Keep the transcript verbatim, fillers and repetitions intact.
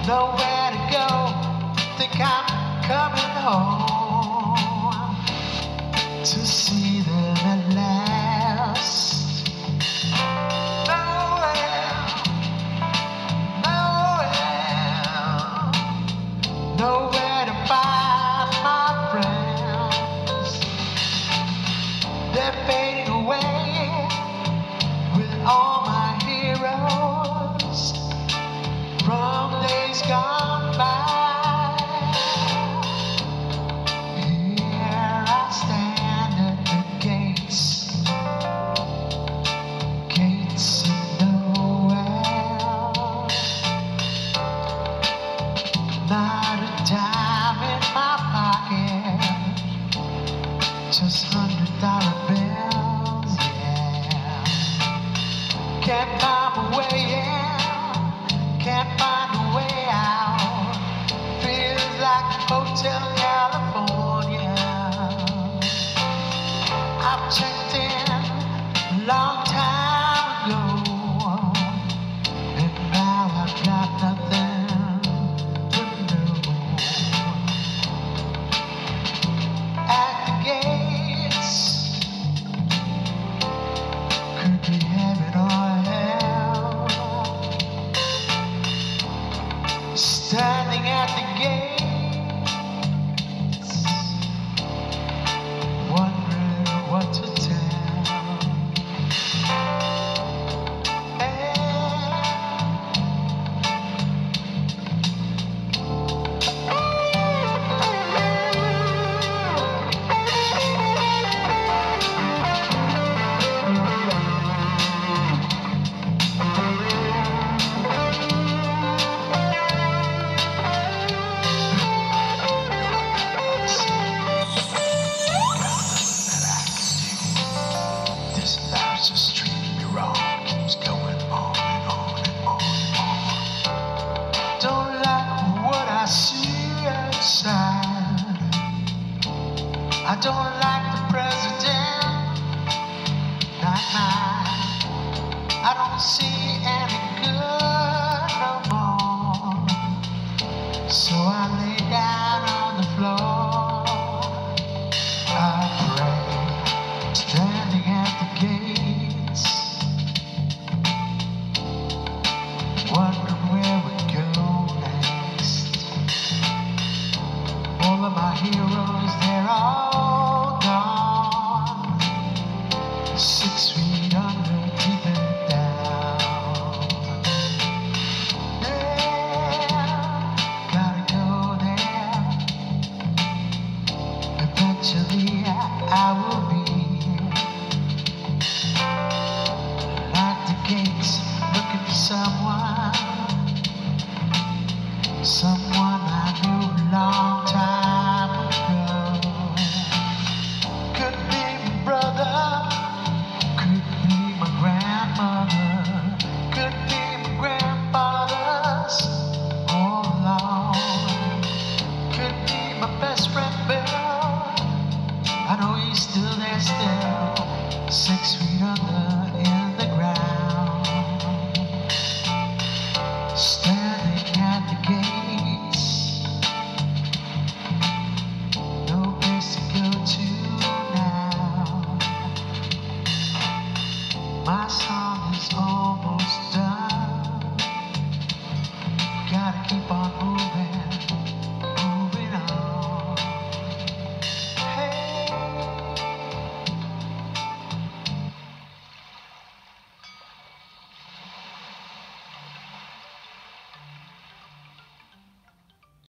nowhere to go. Think I'm coming home to see them at last. Nowhere, nowhere, nowhere to find my friends. They're fading away with all my heroes from days gone by. Here I stand at the gates, gates of nowhere. Not a dime in my pocket, just hundred dollar bills, yeah. Can't find a way in, can't find a way out. Feels like Hotel California. I've checked in a long time ago, and now I've got nothing but no. At the gates, could be heaven or hell. Standing at the gates, wondering what to tell. This life's just treating me wrong, keeps going on and on and on and on. Don't like what I see outside. I don't like the president, not mine. I don't see